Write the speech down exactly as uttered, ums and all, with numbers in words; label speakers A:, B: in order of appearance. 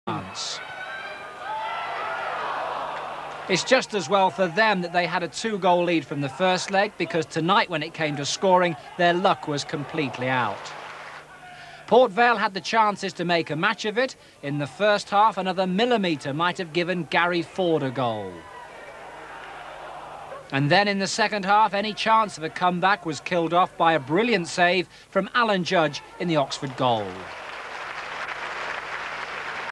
A: chance. It's just as well for them that they had a two-goal lead from the first leg, because tonight, when it came to scoring, their luck was completely out. Port Vale had the chances to make a match of it. In the first half, another millimetre might have given Gary Ford a goal. And then in the second half, any chance of a comeback was killed off by a brilliant save from Alan Judge in the Oxford goal.